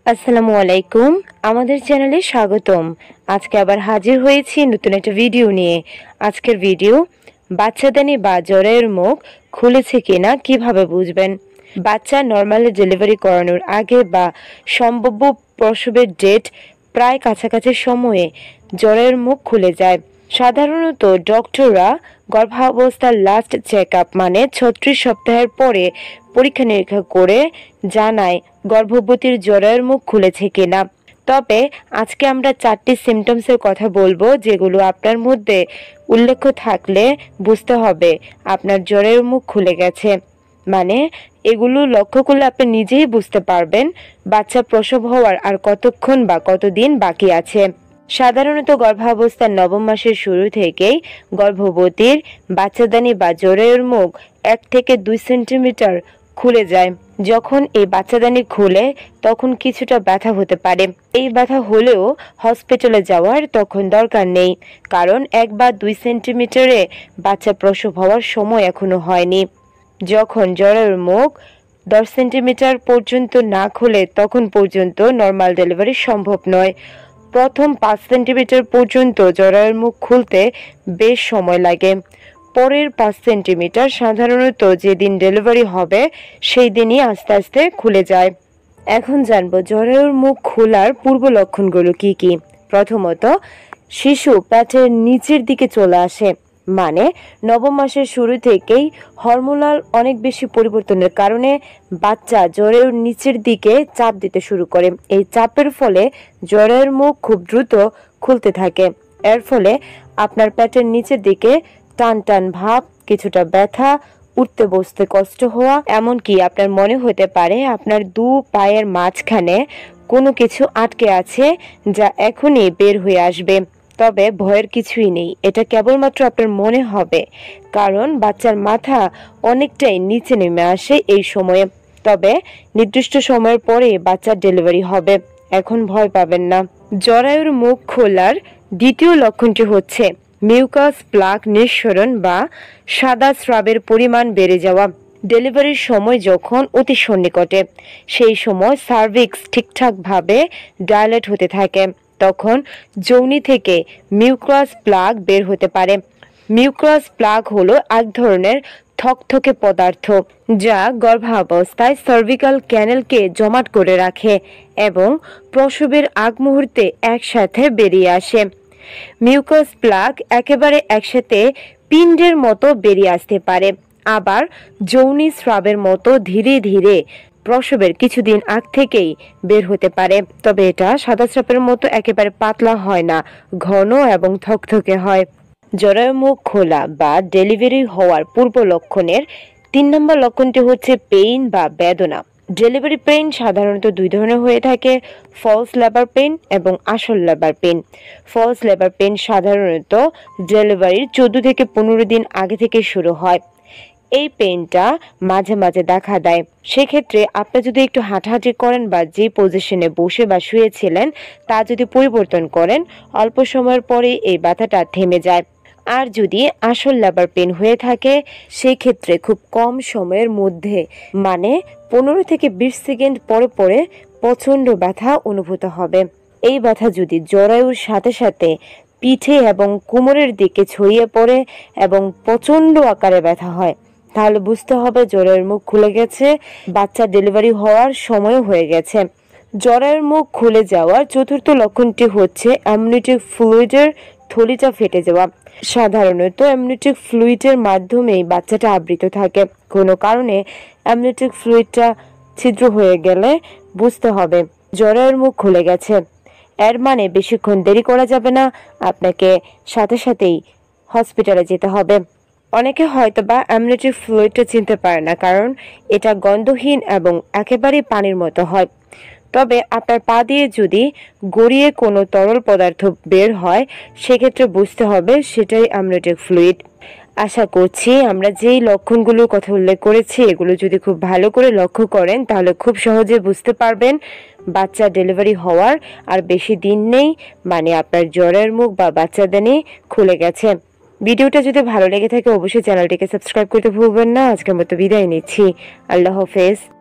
আসসালামু আলাইকুম। আমাদের চ্যানেলে স্বাগতম। আজকে আবার হাজির হয়েছি নতুন একটা ভিডিও নিয়ে। আজকের ভিডিও বাচ্চাদানি বা জ্বরের মুখ খুলেছে কিনা কিভাবে বুঝবেন। বাচ্চা নর্মালি ডেলিভারি করানোর আগে বা সম্ভাব্য প্রসবের ডেট প্রায় কাছাকাছি সময়ে জ্বরের মুখ খুলে যায়। সাধারণত ডক্টররা গর্ভাবস্থার লাস্ট চেক আপ মানে 36 সপ্তাহের পরে পরীক্ষা নিরীক্ষা করে জানায় গর্ভবতীর জ্বরের মুখ খুলেছে কিনা। তবে আজকে আমরা 4টি সিমটমসের কথা বলবো, যেগুলো আপনার মধ্যে উল্লেখ থাকলে বুঝতে হবে আপনার জ্বরের মুখ খুলে গেছে। মানে এগুলো লক্ষ্য করলে আপনি নিজেই বুঝতে পারবেন বাচ্চা প্রসব হওয়ার আর কতক্ষণ বা কতদিন বাকি আছে। সাধারণত গর্ভাবস্থার নবম মাসের শুরু থেকেই গর্ভবতীর বাচ্চাদানি বা জ্বরের মুখ 1 থেকে 2 সেন্টিমিটার খুলে যায়। যখন এই বাচ্চাদানি খুলে তখন কিছুটা ব্যথা হতে পারে। এই ব্যথা হলেও হসপিটালে যাওয়ার তখন দরকার নেই, কারণ 1 বা 2 সেন্টিমিটারে বাচ্চা প্রসব হওয়ার সময় এখনো হয়নি। যখন জ্বরের মুখ 10 সেন্টিমিটার পর্যন্ত না খুলে তখন পর্যন্ত নর্মাল ডেলিভারি সম্ভব নয়। প্রথম 5 সেন্টিমিটার পর্যন্ত জ্বরের মুখ খুলতে বেশ সময় লাগে। পরের 5 সেন্টিমিটার সাধারণত যেদিন ডেলিভারি হবে সেই দিনই আস্তে আস্তে খুলে যায়। এখন জানবো জ্বরের মুখ খোলার পূর্ব লক্ষণগুলো কি কি। প্রথমত, শিশু পেটের নিচের দিকে চলে আসে। মানে নবম মাসের শুরু থেকেই হরমোনাল অনেক বেশি পরিবর্তনের কারণে বাচ্চা জ্বরের নিচের দিকে চাপ দিতে শুরু করে। এই চাপের ফলে জ্বরের মুখ খুব দ্রুত খুলতে থাকে। এর ফলে আপনার পেটের নিচের দিকে টান টান ভাব, কিছুটা ব্যথা, উঠতে বসতে কষ্ট হওয়া, এমনকি আপনার মনে হতে পারে আপনার 2 পায়ের মাঝখানে কোনো কিছু আটকে আছে যা এখনই বের হয়ে আসবে। তবে ভয়ের কিছুই নেই, এটা কেবলমাত্র আপনার মনে হবে, কারণ বাচ্চার মাথা অনেকটাই নিচে নেমে আসে এই সময়ে। তবে নির্দিষ্ট সময়ের পরে বাচ্চার ডেলিভারি হবে, এখন ভয় পাবেন না। জরায়ুর মুখ খোলার দ্বিতীয় লক্ষণটি হচ্ছে মিউকাস প্লাক নিঃসরণ বা সাদা স্রাবের পরিমাণ বেড়ে যাওয়া। ডেলিভারির সময় যখন অতি সন্নিকটে, সেই সময় সার্ভিক্স ঠিকঠাকভাবে ডাইলেট হতে থাকে, তখন যৌনি থেকে মিউকাস প্লাক বের হতে পারে। মিউকাস প্লাক হলো এক ধরনের থকথকে পদার্থ যা গর্ভাবস্থায় সার্ভিক্যাল ক্যানেলকে জমাট করে রাখে এবং প্রসবের আগ মুহূর্তে একসাথে বেরিয়ে আসে। মিউকাস প্লাক একেবারে একসাথে পিণ্ডের মতো বেরিয়ে আসতে পারে, আবার যৌনি স্রাবের মতো ধীরে ধীরে প্রসবের কিছুদিন আগ থেকেই বের হতে পারে। তবে এটা সাদা স্রাবের মতো একেবারে পাতলা হয় না, ঘন এবং থকথকে হয়। জরায়ু মুখ খোলা বা ডেলিভারি হওয়ার পূর্ব লক্ষণের 3 নম্বর লক্ষণটি হচ্ছে পেইন বা বেদনা। ডেলিভারি পেইন সাধারণত 2 ধরনের হয়ে থাকে, ফলস লেবার পেইন এবং আসল labour pain. False labour pain সাধারণত ডেলিভারির 14 থেকে 15 দিন আগে থেকে শুরু হয়। এই পেইনটা মাঝে মাঝে দেখা দেয়। সেক্ষেত্রে আপনি যদি একটু হাঁটাহাঁটি করেন বা যে পজিশনে বসে বা শুয়েছিলেন তা যদি পরিবর্তন করেন, অল্প সময়ের পরে এই ব্যথাটা থেমে যায়। আর যদি আসল লেবার পেইন হয়ে থাকে সেই ক্ষেত্রে খুব কম সময়ের মধ্যে, মানে 15 থেকে 20 সেকেন্ড পরে পরে প্রচণ্ড ব্যথা অনুভূত হবে। এই ব্যথা যদি জরায়ুর সাথে সাথে পিঠে এবং কোমরের দিকে ছড়িয়ে পড়ে এবং প্রচণ্ড আকারে ব্যথা হয়, তাহলে বুঝতে হবে জরায়ুর মুখ খুলে গেছে, বাচ্চা ডেলিভারি হওয়ার সময় হয়ে গেছে। জরায়ুর মুখ খুলে যাওয়ার চতুর্থ লক্ষণটি হচ্ছে অ্যামনিওটিক ফ্লুইডের থলিটা ফেটে যাওয়া। সাধারণত অ্যামনিওটিক ফ্লুইডের মাধ্যমেই বাচ্চাটা আবৃত থাকে। কোনো কারণে অ্যামনিওটিক ফ্লুইডটা ছিদ্র হয়ে গেলে বুঝতে হবে জরায়ুর মুখ খুলে গেছে। এর মানে বেশিক্ষণ দেরি করা যাবে না, আপনাকে সাথে সাথেই হসপিটালে যেতে হবে। অনেকে হয়তো বা অ্যামনিওটিক ফ্লুইডটা চিনতে পারে না, কারণ এটা গন্ধহীন এবং একেবারেই পানির মতো হয়। তবে আপনার পা দিয়ে যদি গড়িয়ে কোনো তরল পদার্থ বের হয় সেক্ষেত্রে বুঝতে হবে সেটাই অ্যামনিওটিক ফ্লুইড। আশা করছি আমরা যেই লক্ষণগুলোর কথা উল্লেখ করেছি এগুলো যদি খুব ভালো করে লক্ষ্য করেন তাহলে খুব সহজে বুঝতে পারবেন বাচ্চা ডেলিভারি হওয়ার আর বেশি দিন নেই, মানে আপনার জ্বরের মুখ বা বাচ্চাদানি খুলে গেছে। ভিডিওটা যদি ভালো লেগে থাকে অবশ্যই চ্যানেলটিকে সাবস্ক্রাইব করতে ভুলবেন না। আজকের মতো বিদায় নিচ্ছি। আল্লাহ হাফেজ।